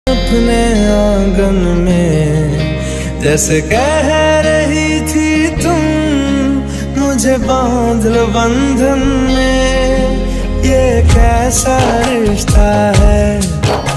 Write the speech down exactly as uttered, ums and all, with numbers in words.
अपने आंगन में जैसे कह रही थी तुम, मुझे बांध लो बंधन में। ये कैसा रिश्ता है